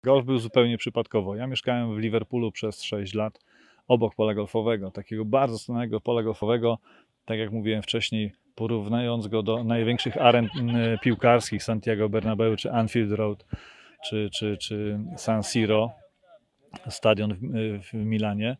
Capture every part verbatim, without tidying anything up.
Golf był zupełnie przypadkowo. Ja mieszkałem w Liverpoolu przez sześć lat obok pola golfowego, takiego bardzo znanego pola golfowego, tak jak mówiłem wcześniej, porównując go do największych aren y, piłkarskich, Santiago Bernabeu czy Anfield Road, czy, czy, czy San Siro, stadion w, w Milanie.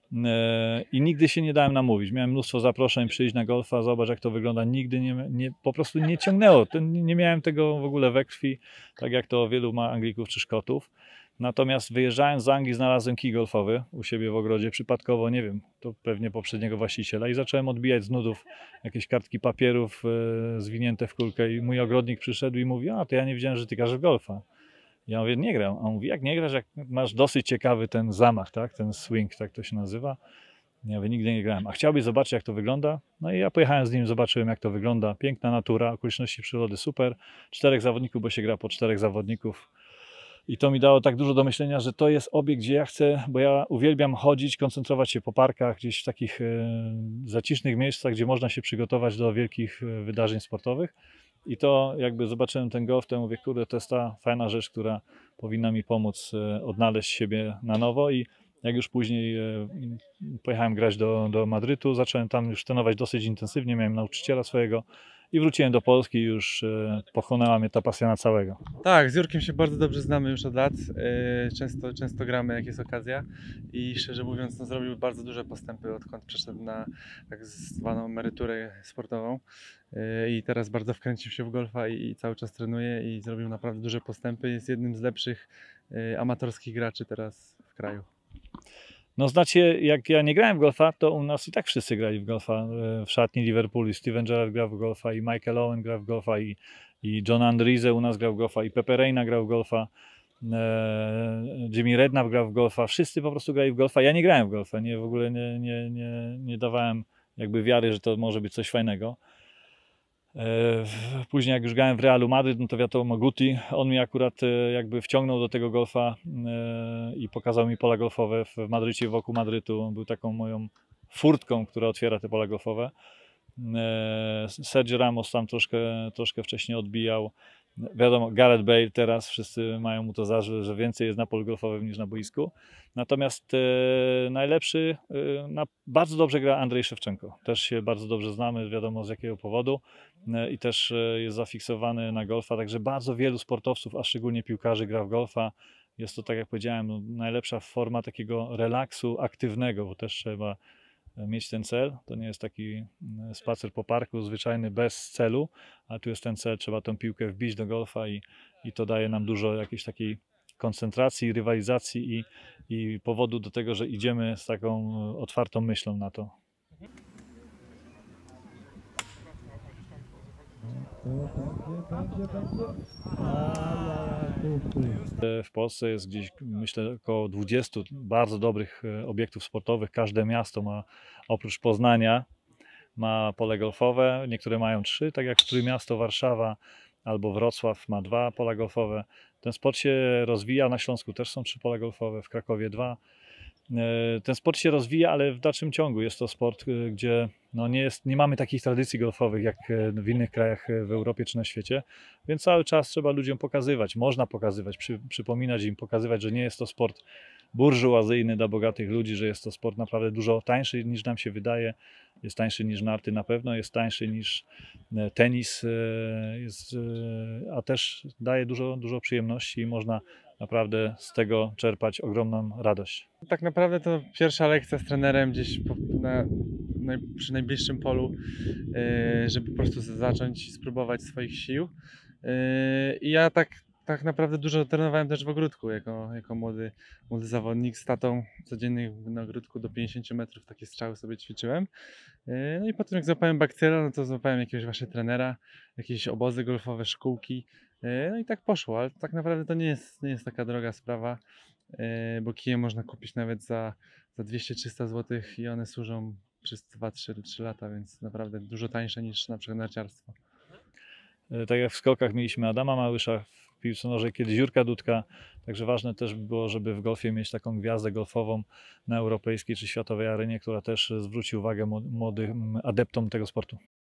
I nigdy się nie dałem namówić. Miałem mnóstwo zaproszeń, przyjść na golfa, zobacz jak to wygląda. Nigdy nie, nie, po prostu nie ciągnęło. Nie miałem tego w ogóle we krwi, tak jak to wielu ma Anglików czy Szkotów. Natomiast wyjeżdżając z Anglii znalazłem kij golfowy u siebie w ogrodzie, przypadkowo, nie wiem, to pewnie poprzedniego właściciela i zacząłem odbijać z nudów jakieś kartki papierów e, zwinięte w kulkę i mój ogrodnik przyszedł i mówi, a to ja nie wiedziałem, że ty grasz w golfa. Ja mówię, nie gram. A on mówi, jak nie grasz, jak masz dosyć ciekawy ten zamach, tak, ten swing, tak to się nazywa. Ja mówię, nigdy nie grałem. A chciałbyś zobaczyć, jak to wygląda? No i ja pojechałem z nim, zobaczyłem, jak to wygląda. Piękna natura, okoliczności przyrody, super. Czterech zawodników, bo się gra po czterech zawodników. I to mi dało tak dużo do myślenia, że to jest obiekt, gdzie ja chcę, bo ja uwielbiam chodzić, koncentrować się po parkach, gdzieś w takich e, zacisznych miejscach, gdzie można się przygotować do wielkich e, wydarzeń sportowych. I to jakby zobaczyłem ten golf, to mówię, kurde, to jest ta fajna rzecz, która powinna mi pomóc e, odnaleźć siebie na nowo. I jak już później e, pojechałem grać do, do Madrytu, zacząłem tam już trenować dosyć intensywnie, miałem nauczyciela swojego i wróciłem do Polski, już e, pochłonęła mnie ta pasja na całego. Tak, z Jurkiem się bardzo dobrze znamy już od lat. Yy, Często, często gramy, jak jest okazja i szczerze mówiąc, no, zrobił bardzo duże postępy, odkąd przeszedł na tak zwaną emeryturę sportową. Yy, I teraz bardzo wkręcił się w golfa i, i cały czas trenuje i zrobił naprawdę duże postępy. Jest jednym z lepszych yy, amatorskich graczy teraz w kraju. No znacie, jak ja nie grałem w golfa, to u nas i tak wszyscy grali w golfa e, w szatni Liverpoolu. Steven Gerrard grał w golfa i Michael Owen grał w golfa i, i John Andriese u nas grał w golfa i Pepe Reina grał w golfa. e, Jimmy Redknapp grał w golfa. Wszyscy po prostu grali w golfa. Ja nie grałem w golfa, nie, w ogóle nie, nie, nie, nie dawałem jakby wiary, że to może być coś fajnego. Później jak już grałem w Realu Madryt, no to wiadomo Guti, on mnie akurat jakby wciągnął do tego golfa i pokazał mi pola golfowe w Madrycie, wokół Madrytu. On był taką moją furtką, która otwiera te pola golfowe. Sergio Ramos tam troszkę, troszkę wcześniej odbijał. Wiadomo, Gareth Bale teraz, wszyscy mają mu to zarzut, że więcej jest na polu golfowym niż na boisku. Natomiast e, najlepszy, e, na, bardzo dobrze gra Andrzej Szewczenko. Też się bardzo dobrze znamy, wiadomo z jakiego powodu. E, I też e, jest zafiksowany na golfa, także bardzo wielu sportowców, a szczególnie piłkarzy gra w golfa. Jest to, tak jak powiedziałem, no, najlepsza forma takiego relaksu aktywnego, bo też trzeba mieć ten cel. To nie jest taki spacer po parku zwyczajny bez celu, a tu jest ten cel, trzeba tą piłkę wbić do golfa i, i to daje nam dużo jakiejś takiej koncentracji, rywalizacji i, i powodu do tego, że idziemy z taką otwartą myślą na to. W Polsce jest gdzieś, myślę, około dwudziestu bardzo dobrych obiektów sportowych. Każde miasto ma, oprócz Poznania, ma pole golfowe. Niektóre mają trzy, tak jak Trójmiasto, Warszawa albo Wrocław ma dwa pola golfowe. Ten sport się rozwija, na Śląsku też są trzy pola golfowe, w Krakowie dwa. Ten sport się rozwija, ale w dalszym ciągu jest to sport, gdzie no nie, jest, nie mamy takich tradycji golfowych jak w innych krajach w Europie czy na świecie, więc cały czas trzeba ludziom pokazywać, można pokazywać, przy, przypominać im, pokazywać, że nie jest to sport burżuazyjny dla bogatych ludzi, że jest to sport naprawdę dużo tańszy niż nam się wydaje, jest tańszy niż narty na pewno, jest tańszy niż tenis, jest, a też daje dużo, dużo przyjemności i można naprawdę z tego czerpać ogromną radość. Tak naprawdę to pierwsza lekcja z trenerem gdzieś po, na, naj, przy najbliższym polu, yy, żeby po prostu zacząć spróbować swoich sił. Yy, I ja tak, tak naprawdę dużo trenowałem też w ogródku jako, jako młody, młody zawodnik z tatą. Codziennie na ogródku do pięćdziesięciu metrów takie strzały sobie ćwiczyłem. Yy, no i potem jak złapałem bakcyla, no to złapałem jakiegoś właśnie trenera, jakieś obozy golfowe, szkółki. Yy, no i tak poszło, ale tak naprawdę to nie jest, nie jest taka droga sprawa. Bo kije można kupić nawet za, za dwieście trzysta złotych i one służą przez dwa trzy lata, więc naprawdę dużo tańsze niż na przykład narciarstwo. Tak jak w skokach mieliśmy Adama Małysza, w piłce nożnej kiedyś Jurka Dudka, także ważne też by było, żeby w golfie mieć taką gwiazdę golfową na europejskiej czy światowej arenie, która też zwróci uwagę młodym adeptom tego sportu.